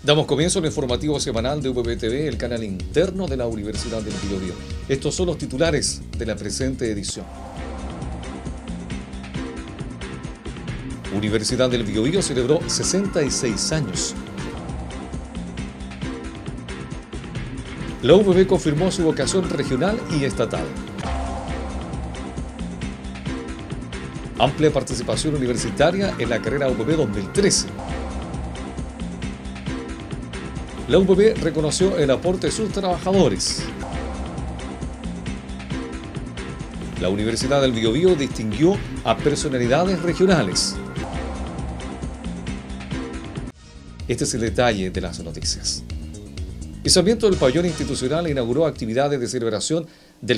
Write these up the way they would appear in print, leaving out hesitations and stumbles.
Damos comienzo al informativo semanal de UPB-TV, el canal interno de la Universidad del Biobío. Estos son los titulares de la presente edición. Universidad del Biobío celebró 66 años. La UPB confirmó su vocación regional y estatal. Amplia participación universitaria en la carrera UPB 2013. La UPB reconoció el aporte de sus trabajadores. La Universidad del Biobío distinguió a personalidades regionales. Este es el detalle de las noticias. El Sarmiento del Pabellón Institucional inauguró actividades de celebración del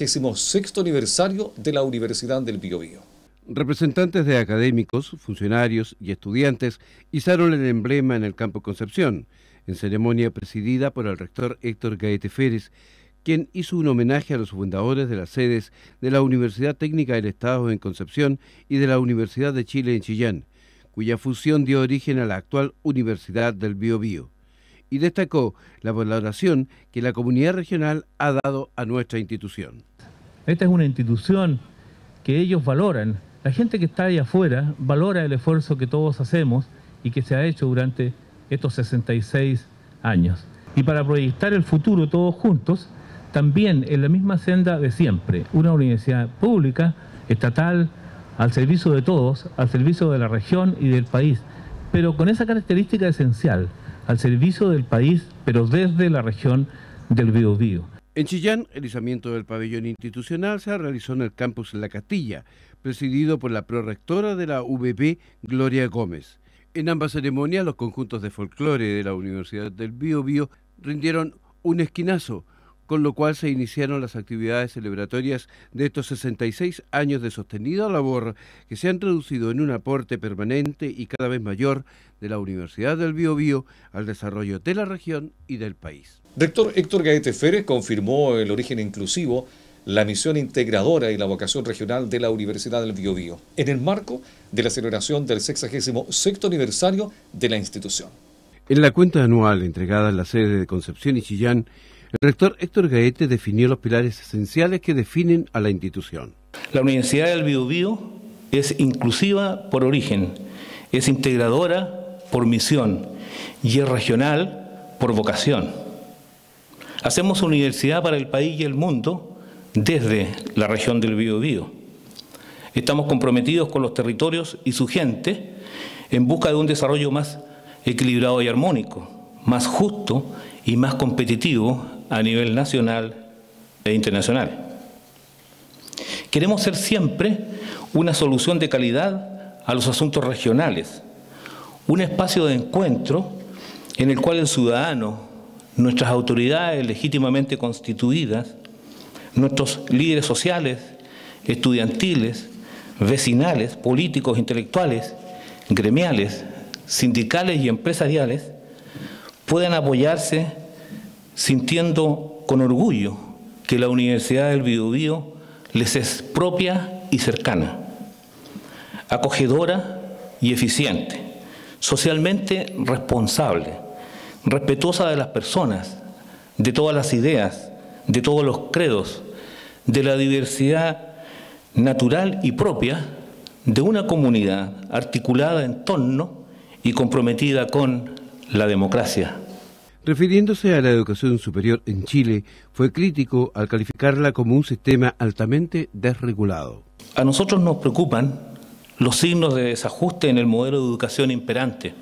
66º aniversario de la Universidad del Biobío. Representantes de académicos, funcionarios y estudiantes izaron el emblema en el Campo Concepción, en ceremonia presidida por el rector Héctor Gaete Férez, quien hizo un homenaje a los fundadores de las sedes de la Universidad Técnica del Estado en Concepción y de la Universidad de Chile en Chillán, cuya fusión dio origen a la actual Universidad del Biobío, y destacó la valoración que la comunidad regional ha dado a nuestra institución. Esta es una institución que ellos valoran. La gente que está ahí afuera valora el esfuerzo que todos hacemos y que se ha hecho durante estos 66 años. Y para proyectar el futuro todos juntos, también en la misma senda de siempre, una universidad pública, estatal, al servicio de todos, al servicio de la región y del país, pero con esa característica esencial, al servicio del país, pero desde la región del Biobío. En Chillán, el izamiento del pabellón institucional se realizó en el campus La Castilla, presidido por la prorectora de la UBP, Gloria Gómez. En ambas ceremonias, los conjuntos de folclore de la Universidad del Biobío rindieron un esquinazo, con lo cual se iniciaron las actividades celebratorias de estos 66 años de sostenida labor que se han traducido en un aporte permanente y cada vez mayor de la Universidad del Biobío al desarrollo de la región y del país. Rector Héctor Gaete Férez confirmó el origen inclusivo, la misión integradora y la vocación regional de la Universidad del Biobío, en el marco de la celebración del 66º aniversario de la institución. En la cuenta anual entregada en la sede de Concepción y Chillán, el rector Héctor Gaete definió los pilares esenciales que definen a la institución. La Universidad del Biobío es inclusiva por origen, es integradora por misión y es regional por vocación. Hacemos universidad para el país y el mundo desde la región del Biobío. Estamos comprometidos con los territorios y su gente en busca de un desarrollo más equilibrado y armónico, más justo y más competitivo a nivel nacional e internacional. Queremos ser siempre una solución de calidad a los asuntos regionales, un espacio de encuentro en el cual el ciudadano, nuestras autoridades legítimamente constituidas, nuestros líderes sociales, estudiantiles, vecinales, políticos, intelectuales, gremiales, sindicales y empresariales puedan apoyarse sintiendo con orgullo que la Universidad del Biobío les es propia y cercana, acogedora y eficiente, socialmente responsable, respetuosa de las personas, de todas las ideas, de todos los credos, de la diversidad natural y propia de una comunidad articulada en torno y comprometida con la democracia. Refiriéndose a la educación superior en Chile, fue crítico al calificarla como un sistema altamente desregulado. A nosotros nos preocupan los signos de desajuste en el modelo de educación imperante,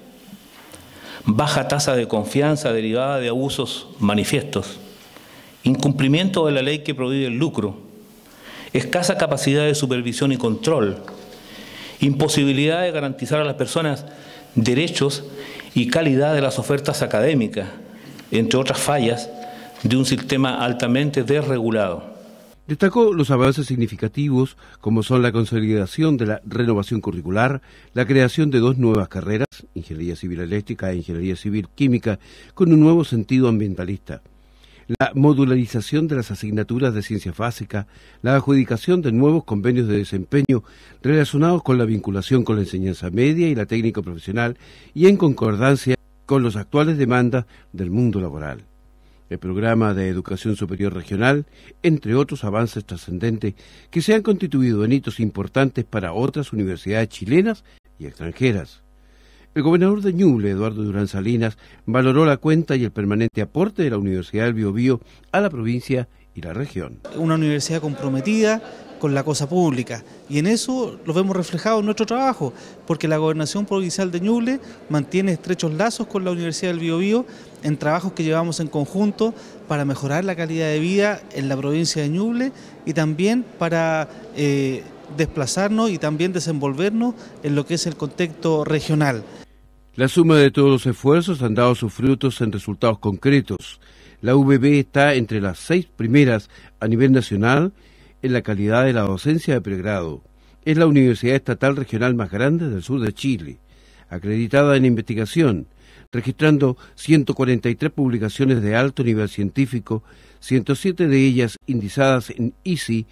baja tasa de confianza derivada de abusos manifiestos, incumplimiento de la ley que prohíbe el lucro, escasa capacidad de supervisión y control, imposibilidad de garantizar a las personas derechos y calidad de las ofertas académicas, entre otras fallas de un sistema altamente desregulado. Destacó los avances significativos como son la consolidación de la renovación curricular, la creación de 2 nuevas carreras, Ingeniería Civil Eléctrica e Ingeniería Civil Química, con un nuevo sentido ambientalista, la modularización de las asignaturas de ciencias básicas, la adjudicación de nuevos convenios de desempeño relacionados con la vinculación con la enseñanza media y la técnico profesional y en concordancia con las actuales demandas del mundo laboral. El programa de educación superior regional, entre otros avances trascendentes que se han constituido en hitos importantes para otras universidades chilenas y extranjeras. El gobernador de Ñuble, Eduardo Durán Salinas, valoró la cuenta y el permanente aporte de la Universidad del Biobío a la provincia y la región. Una universidad comprometida con la cosa pública, y en eso lo vemos reflejado en nuestro trabajo, porque la Gobernación Provincial de Ñuble mantiene estrechos lazos con la Universidad del Biobío en trabajos que llevamos en conjunto para mejorar la calidad de vida en la provincia de Ñuble y también para desplazarnos y también desenvolvernos en lo que es el contexto regional. La suma de todos los esfuerzos han dado sus frutos en resultados concretos. La UBB está entre las 6 primeras a nivel nacional en la calidad de la docencia de pregrado. Es la universidad estatal regional más grande del sur de Chile, acreditada en investigación, registrando 143 publicaciones de alto nivel científico, 107 de ellas indizadas en ISI,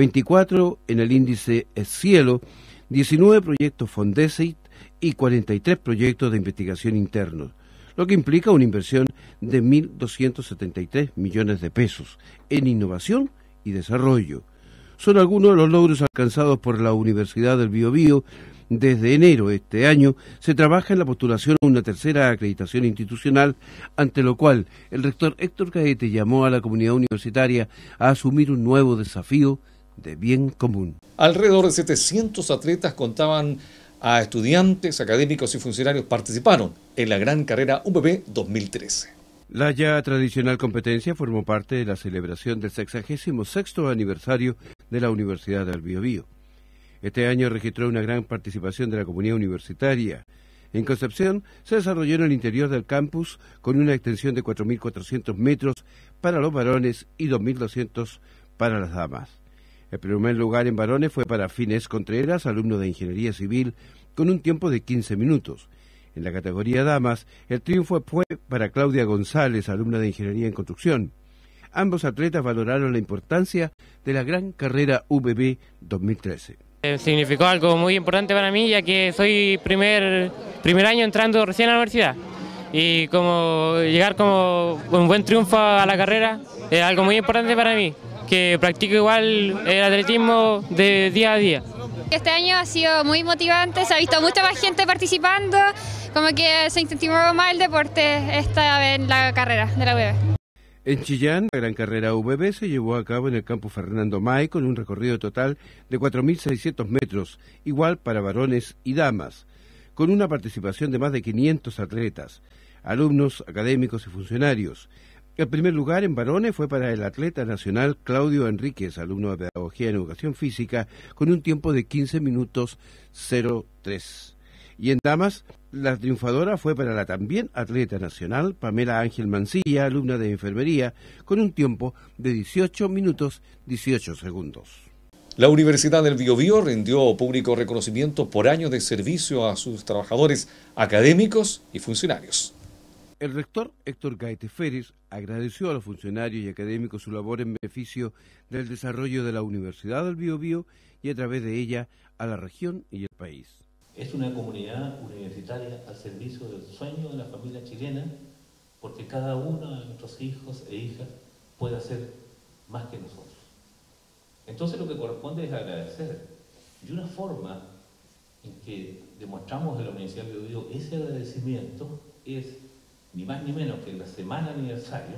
24 en el índice Cielo, 19 proyectos Fondesit y 43 proyectos de investigación internos, lo que implica una inversión de 1.273 millones de pesos en innovación y desarrollo. Son algunos de los logros alcanzados por la Universidad del Biobío. Desde enero de este año se trabaja en la postulación a una tercera acreditación institucional, ante lo cual el rector Héctor Gaete llamó a la comunidad universitaria a asumir un nuevo desafío de bien común. Alrededor de 700 atletas contaban a estudiantes, académicos y funcionarios participaron en la gran carrera UBB 2013. La ya tradicional competencia formó parte de la celebración del 66º aniversario de la Universidad del Biobío. Este año registró una gran participación de la comunidad universitaria. En Concepción se desarrolló en el interior del campus con una extensión de 4.400 metros para los varones y 2.200 para las damas. El primer lugar en varones fue para Finés Contreras, alumno de Ingeniería Civil, con un tiempo de 15 minutos. En la categoría damas, el triunfo fue para Claudia González, alumna de Ingeniería en Construcción. Ambos atletas valoraron la importancia de la gran carrera UBB 2013. Significó algo muy importante para mí, ya que soy primer año entrando recién a la universidad. Y como llegar como un buen triunfo a la carrera es algo muy importante para mí, que practico igual el atletismo de día a día. Este año ha sido muy motivante, se ha visto mucha más gente participando, como que se incentivó más el deporte esta vez en la carrera de la UBB. En Chillán, la gran carrera UBB se llevó a cabo en el campus Fernando May con un recorrido total de 4.600 metros, igual para varones y damas, con una participación de más de 500 atletas, alumnos, académicos y funcionarios. El primer lugar en varones fue para el atleta nacional Claudio Enríquez, alumno de Pedagogía en Educación Física, con un tiempo de 15 minutos 03. Y en damas, la triunfadora fue para la también atleta nacional Pamela Ángel Mancilla, alumna de Enfermería, con un tiempo de 18 minutos 18 segundos. La Universidad del Biobío rindió público reconocimiento por años de servicio a sus trabajadores académicos y funcionarios. El rector Héctor Gaete Férez agradeció a los funcionarios y académicos su labor en beneficio del desarrollo de la Universidad del Biobío y a través de ella a la región y el país. Es una comunidad universitaria al servicio del sueño de la familia chilena, porque cada uno de nuestros hijos e hijas puede hacer más que nosotros. Entonces lo que corresponde es agradecer. Y una forma en que demostramos en la Universidad del Biobío ese agradecimiento es ni más ni menos que en la semana aniversario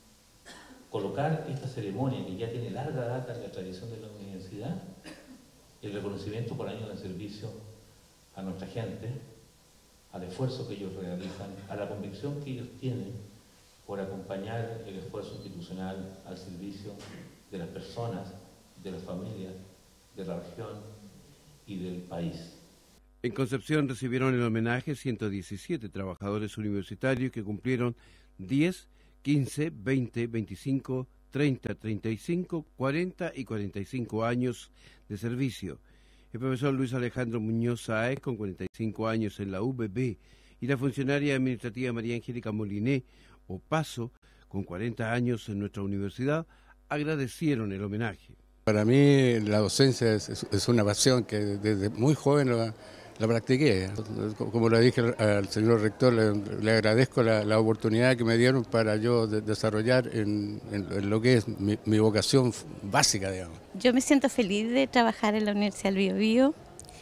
colocar esta ceremonia que ya tiene larga data en la tradición de la universidad, el reconocimiento por años de servicio a nuestra gente, al esfuerzo que ellos realizan, a la convicción que ellos tienen por acompañar el esfuerzo institucional al servicio de las personas, de las familias, de la región y del país. En Concepción recibieron el homenaje 117 trabajadores universitarios que cumplieron 10, 15, 20, 25, 30, 35, 40 y 45 años de servicio. El profesor Luis Alejandro Muñoz Sáez, con 45 años en la UBB, y la funcionaria administrativa María Angélica Moliné, o Paso, con 40 años en nuestra universidad, agradecieron el homenaje. Para mí la docencia es una pasión que desde muy joven la practiqué. Como le dije al señor rector, le agradezco la oportunidad que me dieron para yo desarrollar en lo que es mi vocación básica, digamos. Yo me siento feliz de trabajar en la Universidad del Biobío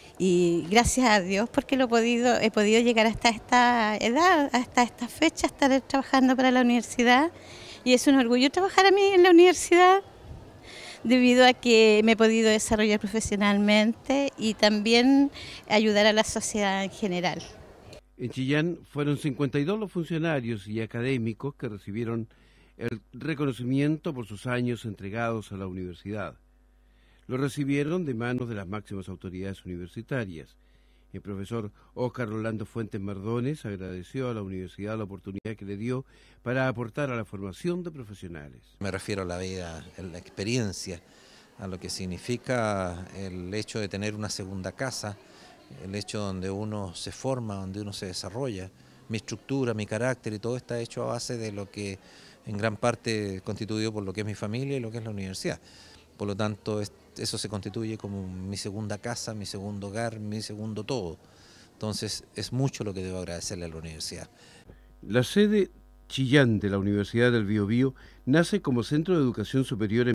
y gracias a Dios porque he podido llegar hasta esta edad, hasta esta fecha, estar trabajando para la universidad, y es un orgullo trabajar a mí en la universidad, debido a que me he podido desarrollar profesionalmente y también ayudar a la sociedad en general. En Chillán fueron 52 los funcionarios y académicos que recibieron el reconocimiento por sus años entregados a la universidad. Lo recibieron de manos de las máximas autoridades universitarias. El profesor Óscar Rolando Fuentes Mardones agradeció a la universidad la oportunidad que le dio para aportar a la formación de profesionales. Me refiero a la vida, a la experiencia, a lo que significa el hecho de tener una segunda casa, el hecho donde uno se forma, donde uno se desarrolla. Mi estructura, mi carácter y todo está hecho a base de lo que en gran parte constituido por lo que es mi familia y lo que es la universidad. Por lo tanto, eso se constituye como mi segunda casa, mi segundo hogar, mi segundo todo. Entonces, es mucho lo que debo agradecerle a la universidad. La sede Chillán de la Universidad del Biobío nace como Centro de Educación Superior en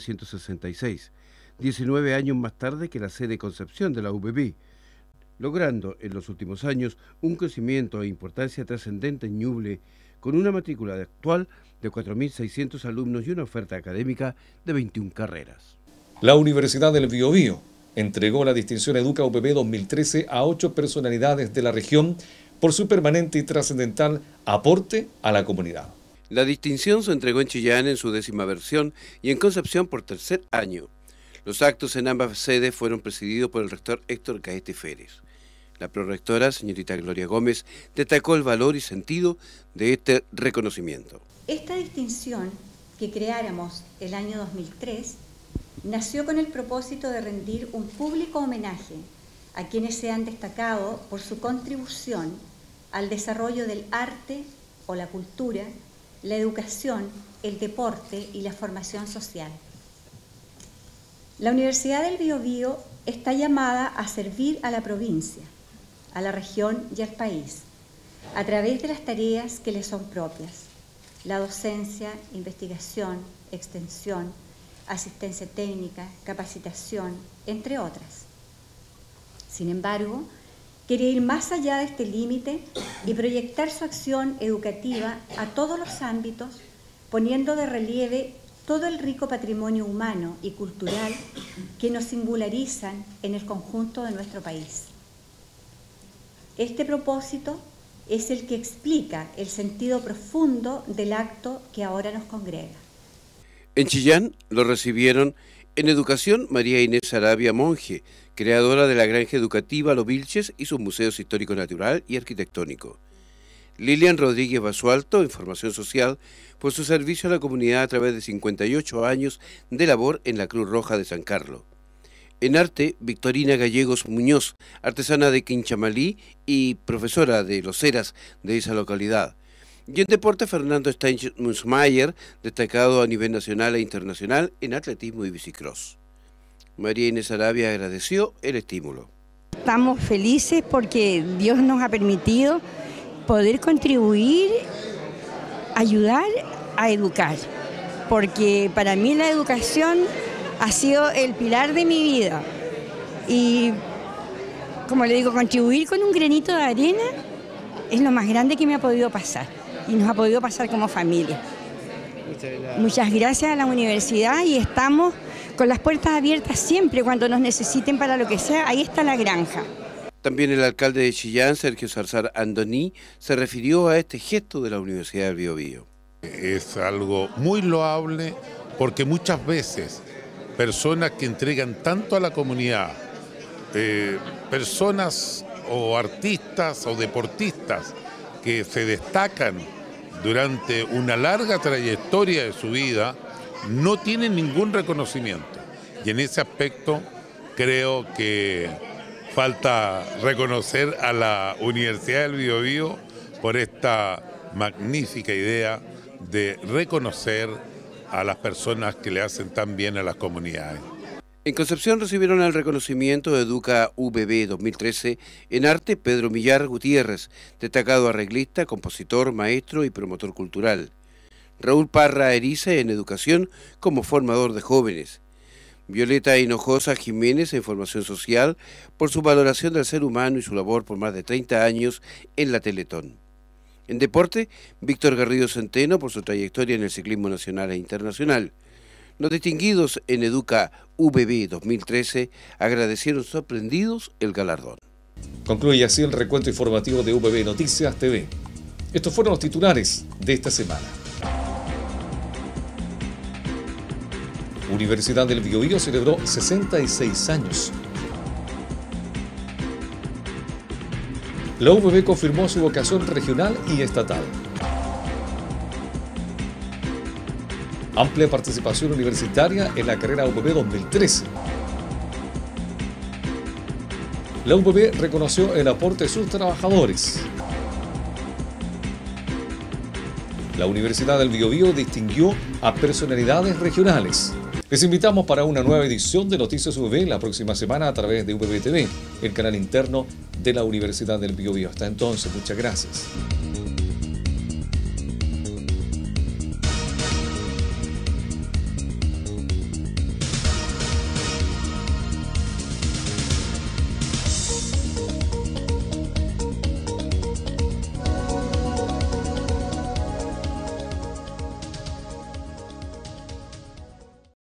1966, 19 años más tarde que la sede Concepción de la UBB, logrando en los últimos años un crecimiento e importancia trascendente en Ñuble, con una matrícula actual de 4.600 alumnos y una oferta académica de 21 carreras. La Universidad del Biobío entregó la distinción Educa UPB 2013 a 8 personalidades de la región por su permanente y trascendental aporte a la comunidad. La distinción se entregó en Chillán en su 10ª versión y en Concepción por tercer año. Los actos en ambas sedes fueron presididos por el rector Héctor Caete Férez. La prorectora, señorita Gloria Gómez, destacó el valor y sentido de este reconocimiento. Esta distinción que creáramos el año 2003 nació con el propósito de rendir un público homenaje a quienes se han destacado por su contribución al desarrollo del arte o la cultura, la educación, el deporte y la formación social. La Universidad del Biobío está llamada a servir a la provincia, a la región y al país, a través de las tareas que le son propias: la docencia, investigación, extensión, asistencia técnica, capacitación, entre otras. Sin embargo, quiere ir más allá de este límite y proyectar su acción educativa a todos los ámbitos, poniendo de relieve todo el rico patrimonio humano y cultural que nos singularizan en el conjunto de nuestro país. Este propósito es el que explica el sentido profundo del acto que ahora nos congrega. En Chillán lo recibieron en Educación María Inés Arabia Monge, creadora de la granja educativa Los Vilches y sus museos histórico-natural y arquitectónico. Lilian Rodríguez Basualto, en Formación Social, por su servicio a la comunidad a través de 58 años de labor en la Cruz Roja de San Carlos. En arte, Victorina Gallegos Muñoz, artesana de Quinchamalí y profesora de Los Heras de esa localidad. Y en deporte, Fernando Steinmusmayer, destacado a nivel nacional e internacional en atletismo y bicicross. María Inés Arabia agradeció el estímulo. Estamos felices porque Dios nos ha permitido poder contribuir, ayudar a educar, porque para mí la educación ha sido el pilar de mi vida y, como le digo, contribuir con un granito de arena es lo más grande que me ha podido pasar y nos ha podido pasar como familia. Muchas gracias a la universidad y estamos con las puertas abiertas siempre cuando nos necesiten para lo que sea. Ahí está la granja. También el alcalde de Chillán, Sergio Zarzar Andoní, se refirió a este gesto de la Universidad del Biobío. Es algo muy loable porque muchas veces personas que entregan tanto a la comunidad, personas o artistas o deportistas que se destacan durante una larga trayectoria de su vida, no tienen ningún reconocimiento. Y en ese aspecto creo que falta reconocer a la Universidad del Biobío por esta magnífica idea de reconocer a las personas que le hacen tan bien a las comunidades. En Concepción recibieron el reconocimiento de Educa UBB 2013 en arte Pedro Millar Gutiérrez, destacado arreglista, compositor, maestro y promotor cultural. Raúl Parra Erice en educación como formador de jóvenes. Violeta Hinojosa Jiménez en formación social por su valoración del ser humano y su labor por más de 30 años en la Teletón. En deporte, Víctor Garrido Centeno por su trayectoria en el ciclismo nacional e internacional. Los distinguidos en Educa UBB 2013 agradecieron sorprendidos el galardón. Concluye así el recuento informativo de UBB Noticias TV. Estos fueron los titulares de esta semana. Universidad del Biobío celebró 66 años. La UBB confirmó su vocación regional y estatal. Amplia participación universitaria en la carrera UBB 2013. La UBB reconoció el aporte de sus trabajadores. La Universidad del Biobío distinguió a personalidades regionales. Les invitamos para una nueva edición de Noticias UBB la próxima semana a través de UBB TV, el canal interno de la Universidad del Biobío. Hasta entonces, muchas gracias.